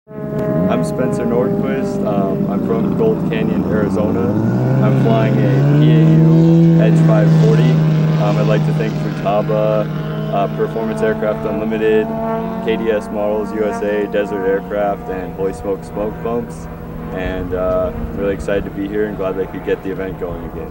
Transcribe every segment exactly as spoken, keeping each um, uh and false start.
I'm Spencer Nordquist. Um, I'm from Gold Canyon, Arizona. I'm flying a P A U Edge five forty. Um, I'd like to thank Futaba, uh, Performance Aircraft Unlimited, K D S Models U S A, Desert Aircraft, and Holy Smoke Smoke Pumps. And uh, I'm really excited to be here and glad I could get the event going again.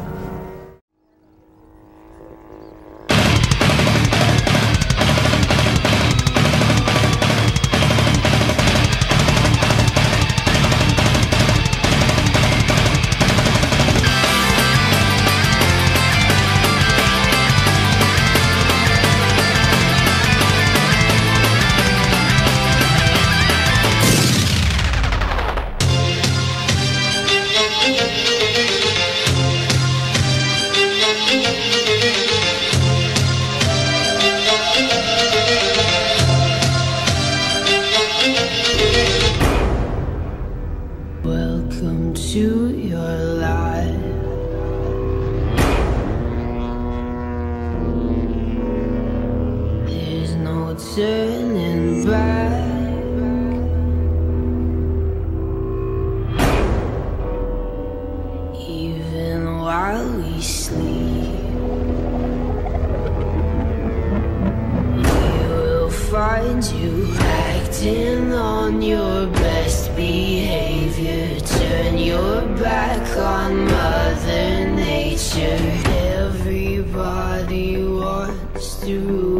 Welcome to your life. There's no turning back. Even while we sleep, we will find you acting on your best behavior. Turn your back on Mother Nature. Everybody wants to